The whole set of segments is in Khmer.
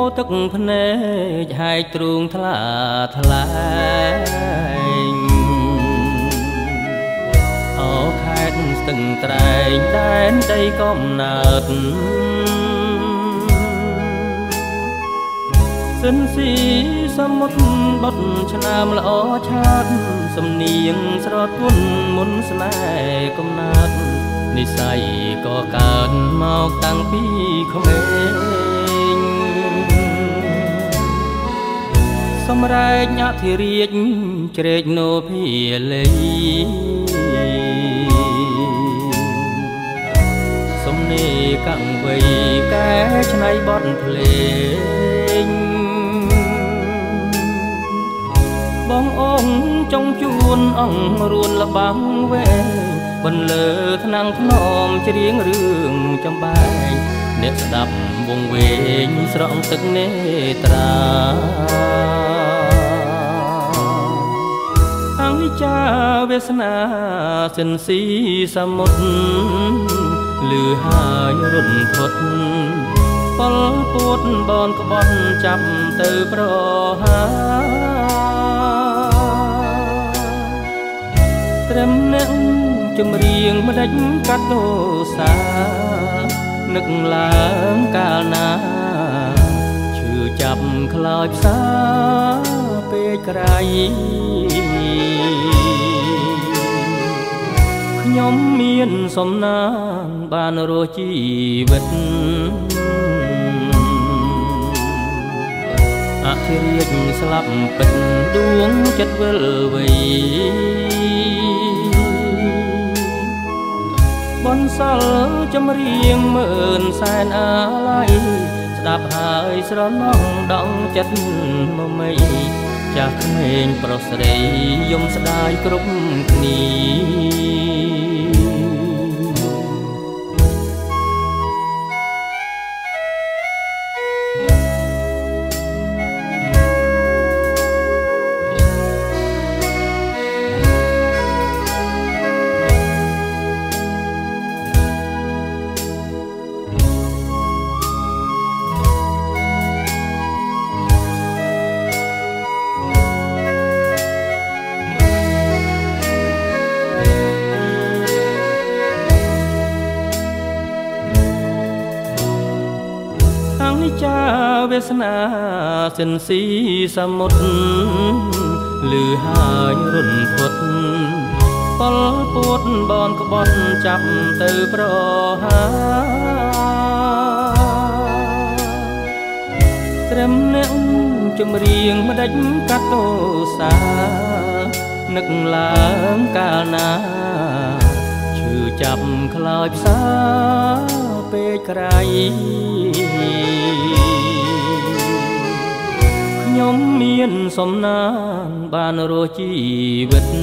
ទឹកភ្នែកហើយទ្រូងថ្លាថ្លែងអូខេត្តស្ទឹងត្រែងដែនដីកំណើតសិនស៊ីសមុទ្របត់ឆ្នើមល្អឆាតសំនៀងស្រទន់មុនស្នេហ៍កំណើតនិស័យក៏កើតមកតាំងពីក្មេងសម្រែកអធិរាជជ្រែកនោភាលីសំនេកាំងវៃកែច្នៃបទភ្លេងបងអូនចង់ជួនអង្គរួនលបាំងវែងបន្លឺថ្នាំងថ្នមច្រៀងរឿងចំបែងអ្នកស្ដាប់វងវែងស្រង់ទឹកនេត្រាអង្ចាវាសនាសិនស៊ីសមុទ្រលឺហើយរុនធត់ពលពួតបនក្បត់ចាប់ទៅប្រហាត្រឹមអ្នកចម្រៀងម្ដេចកាត់ទោសានឹកឡើងកាលណាឈឺចាប់ខ្លោចផ្សាពេកក្រៃខ្ញុំមានសំណាងបានរស់ជីវិតអធិរាជស្លាប់ពិតដួងចិត្តវិលវៃបនសល់ចម្រៀងម៉ឺនសែនអាឡ័យស្ដាប់ហើយស្រណោះដងចិត្តមមៃចាស់ក្មេងប្រុសស្រីយំស្ដាយគ្រប់គ្នាចាវាសនាសិនស៊ីសមុទ្រលឺហើយរុនធត់ពលពួតបនក្បត់ចាប់ទៅប្រហាត្រឹមអ្នកចម្រៀងម្ដេចកាត់ទោសានឹកឡើងកាលណាឈឺចាប់ខ្លោចផ្សាពេកក្រៃខ្ញុំមានសំណាងបានរស់ជីវិត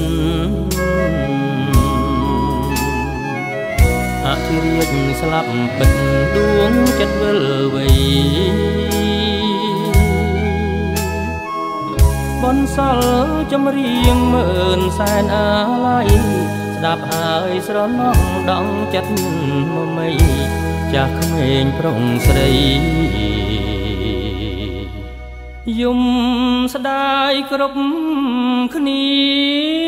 អធិរាជស្លាប់ពិតដួងចិត្តវិលវៃបនសល់ចម្រៀងម៉ឺនសែនអាឡ័យស្ដាប់ហើយស្រណោះដងចិត្តមមៃចាស់ក្មេងប្រុងស្រីយំស្ដាយគ្រប់គ្នា